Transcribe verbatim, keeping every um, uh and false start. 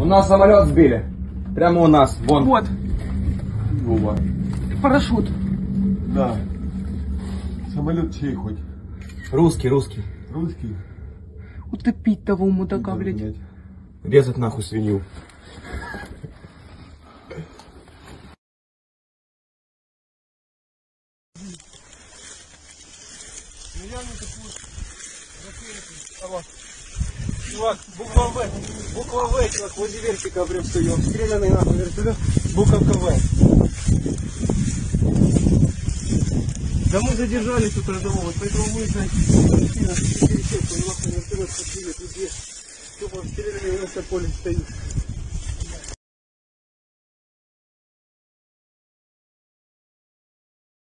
нас самолет сбили. Прямо у нас. Вон. Вот. Вова. Парашют. Да. Самолет чей хоть? Русский, русский. Русский? Утопить того мудака, блядь. Резать нахуй свинью. Чувак, буква В, буква В, чувак, возле вертика прям стою, обстрелянный нахуй вертолет, буковка В. Да мы задержались тут родового, поэтому мы, блядь, сильно пересечку, нахуй вертолет подбили, тут есть, тупо обстрелянный у нас на поле стоит.